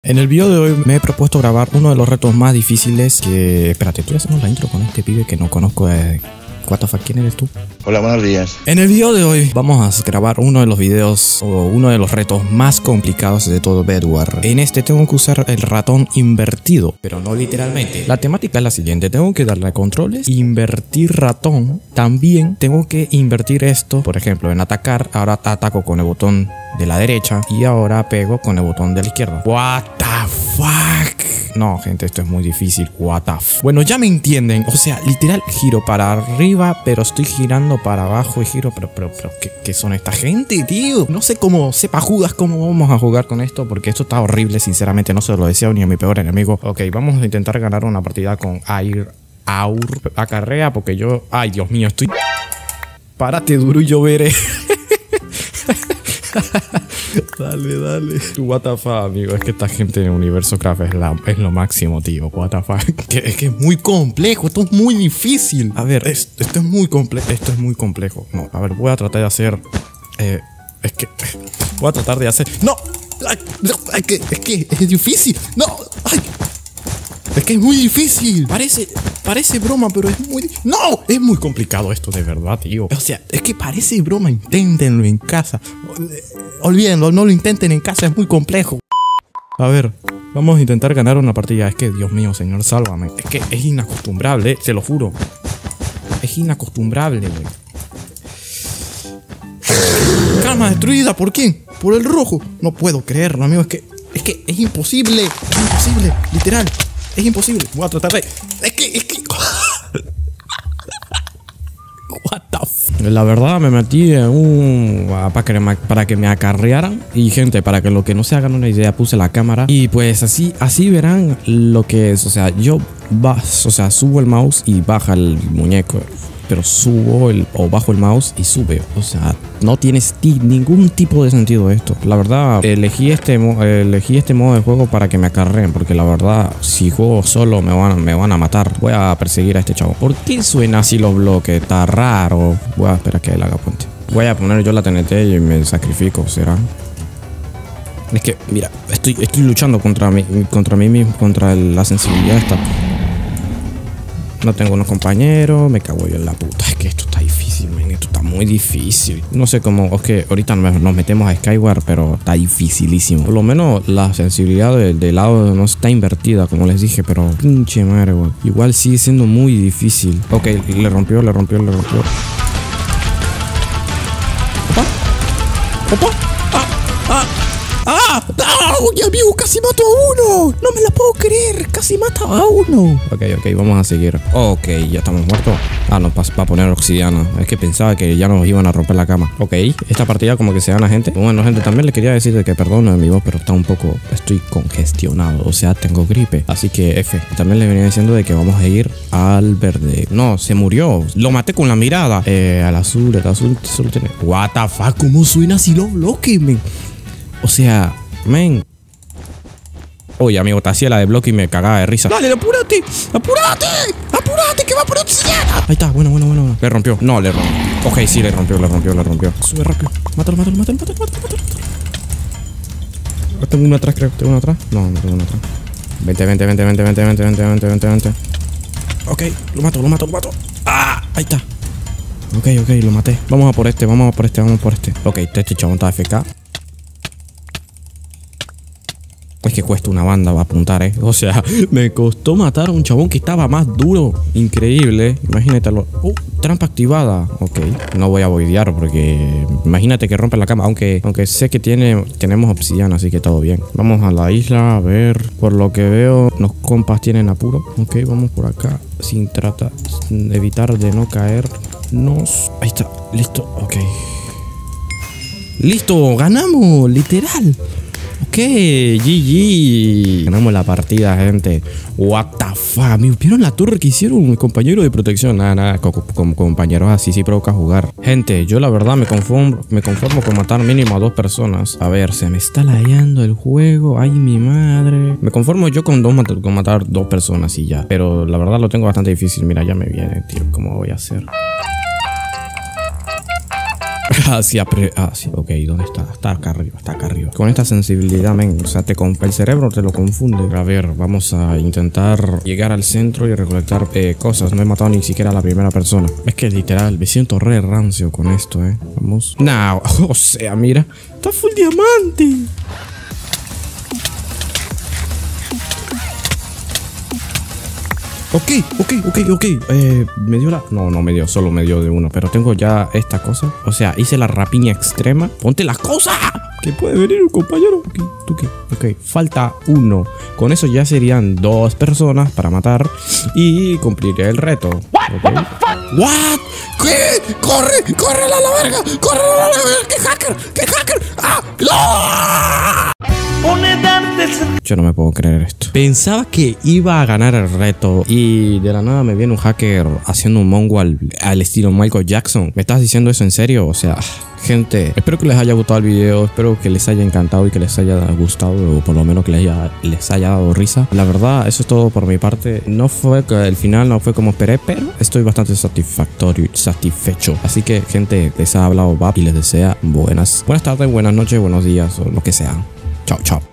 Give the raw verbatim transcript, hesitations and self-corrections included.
En el video de hoy me he propuesto grabar uno de los retos más difíciles que... Espérate, estoy haciendo la intro con este pibe que no conozco de... What the fuck, ¿quién eres tú? Hola, buenos días. En el video de hoy vamos a grabar uno de los videos o uno de los retos más complicados de todo Bedwars. En este tengo que usar el ratón invertido, pero no literalmente. La temática es la siguiente, tengo que darle a controles, invertir ratón. También tengo que invertir esto, por ejemplo, en atacar, ahora ataco con el botón de la derecha y ahora pego con el botón de la izquierda. What the fuck. No, gente, esto es muy difícil. What the fuck. Bueno, ya me entienden. O sea, literal, giro para arriba, pero estoy girando para abajo y giro. Pero, pero, pero, ¿qué, qué son esta gente, tío? No sé cómo sepa Judas cómo vamos a jugar con esto, porque esto está horrible, sinceramente. No se lo deseo ni a mi peor enemigo. Ok, vamos a intentar ganar una partida con Air Aur. Acarrea, porque yo... Ay, Dios mío, estoy... Párate, duro y lloveré. Dale, dale. What the fuck, amigo. Es que esta gente en el universo craft es, la, es lo máximo, tío. What the fuck. Que, es que es muy complejo. Esto es muy difícil. A ver, es, esto es muy complejo. Esto es muy complejo. No, a ver, voy a tratar de hacer... Eh, es que... Voy a tratar de hacer... ¡No! Ay, no, es que, es que es difícil. ¡No! ¡Ay! Es que es muy difícil. Parece... Parece broma, pero es muy... ¡No! Es muy complicado esto, de verdad, tío. O sea, es que parece broma. Inténtenlo en casa. Olvídenlo, no lo intenten en casa. Es muy complejo. A ver, vamos a intentar ganar una partida. Es que, Dios mío, señor, sálvame. Es que es inacostumbrable, se lo juro. Es inacostumbrable, güey. Calma destruida. ¿Por quién? Por el rojo. No puedo creerlo, amigo. Es que... Es que es imposible. Es imposible. Literal. Es imposible. Voy a tratar de... Es que... Es que... What the f... La verdad me metí en un... Para que, me, para que me acarrearan. Y gente, para que lo que no se hagan una idea, puse la cámara. Y pues así, así verán lo que es. O sea, yo... Bas, o sea, subo el mouse y baja el muñeco. Pero subo el, o bajo el mouse y sube. O sea, no tiene ningún tipo de sentido esto. La verdad, elegí este, elegí este modo de juego para que me acarreen. Porque la verdad, si juego solo me van, me van a matar. Voy a perseguir a este chavo. ¿Por qué suena así los bloques? Está raro. Voy a esperar que él haga puente. Voy a poner yo la T N T y me sacrifico, ¿será? Es que, mira, estoy, estoy luchando contra mí, contra mí mismo, contra la sensibilidad esta. No tengo unos compañeros, me cago yo en la puta. Es que esto está difícil, man. Esto está muy difícil. No sé cómo, es que ahorita nos metemos a Skyward, pero está dificilísimo. Por lo menos la sensibilidad del de lado no está invertida, como les dije, pero pinche madre, güey. Igual sigue siendo muy difícil. Ok, le rompió, le rompió, le rompió. ¿Opa? ¿Opa? ¡Ah! ¡Ah! ¡Ah! ¡Ah! ¡Oye, amigo! ¡Casi mato a uno! ¡No me la puedo creer! ¡Casi mata a uno! Ok, ok, vamos a seguir. Ok, ya estamos muertos. Ah, no, para poner obsidiana. Es que pensaba que ya nos iban a romper la cama. Ok, esta partida como que se gana gente. Bueno, gente, también le quería decir que perdonen mi voz, pero está un poco... Estoy congestionado, o sea, tengo gripe. Así que, F. También le venía diciendo de que vamos a ir al verde. No, se murió. Lo maté con la mirada. Eh, al azul, el azul solo tiene... What the fuck, ¿cómo suena así los bloques, men? O sea, men. Oye, amigo, te hacía la de bloque y me cagaba de risa. Dale, apúrate, apúrate, apúrate, que va por obsidiana. Ahí está, bueno, bueno, bueno. Le rompió. No, le rompió. Ok, sí, le rompió, le rompió, le rompió. Sube rápido. Mátalo, mátalo, mátalo, mátalo, mátalo, mátalo. Tengo uno atrás, creo. ¿Tengo uno atrás? No, no tengo uno atrás. Vente, vente, vente, vente, vente, vente, vente, vente, vente, vente. Ok, lo mato, lo mato, lo mato. Ah, ahí está. Ok, ok, lo maté. Vamos a por este, vamos a por este, vamos a por este. Ok, este chabón está F K. Es que cuesta una banda va a apuntar, eh. O sea, me costó matar a un chabón que estaba más duro. Increíble. Imagínate lo... Uh, trampa activada. Ok. No voy a boidear porque... Imagínate que rompe la cama. Aunque, aunque sé que tiene, tenemos obsidiana, así que todo bien. Vamos a la isla a ver. Por lo que veo, los compas tienen apuro. Ok, vamos por acá. Sin tratar... Sin evitar de no caernos. Ahí está. Listo. Ok. Listo. Ganamos. Literal. Ok, G G. Ganamos la partida, gente. What the fuck. ¿Vieron la torre que hicieron? Mi compañero de protección. Nada, nada. Con, con compañeros así sí provoca jugar. Gente, yo la verdad me conformo, me conformo con matar mínimo a dos personas. A ver, se me está lagueando el juego. Ay, mi madre. Me conformo yo con, dos, con matar dos personas y ya. Pero la verdad lo tengo bastante difícil. Mira, ya me viene, tío. ¿Cómo voy a hacer? Hacia pre... Ah, sí, ok, ¿dónde está? Está acá arriba, está acá arriba. Con esta sensibilidad, men, o sea, te con... el cerebro te lo confunde. A ver, vamos a intentar llegar al centro y recolectar eh, cosas. No he matado ni siquiera a la primera persona. Es que literal, me siento re rancio con esto, eh. Vamos. No, o sea, mira. Está full diamante. Ok, ok, ok, ok. Eh, me dio la... No, no me dio, solo me dio de uno. Pero tengo ya esta cosa. O sea, hice la rapiña extrema. ¡Ponte las cosas! Que puede venir un compañero. Okay, ¿tú qué? Ok, falta uno. Con eso ya serían dos personas para matar. Y cumpliré el reto. What? Okay. What the fuck? What? ¿Qué? ¡Corre! ¡Corre a la verga! ¡Corre a la verga! ¡Qué hacker! ¡Qué hacker! ¡Ah! ¡No! Yo no me puedo creer esto. Pensaba que iba a ganar el reto y de la nada me viene un hacker haciendo un mongo al, al estilo Michael Jackson. ¿Me estás diciendo eso en serio? O sea, gente, espero que les haya gustado el video. Espero que les haya encantado y que les haya gustado, o por lo menos que les haya, les haya dado risa. La verdad, eso es todo por mi parte. No fue que el final no fue como esperé, pero estoy bastante satisfactorio, satisfecho. Así que, gente, les ha hablado Bab y les desea buenas, buenas tardes, buenas noches, buenos días o lo que sea. Chao, chao.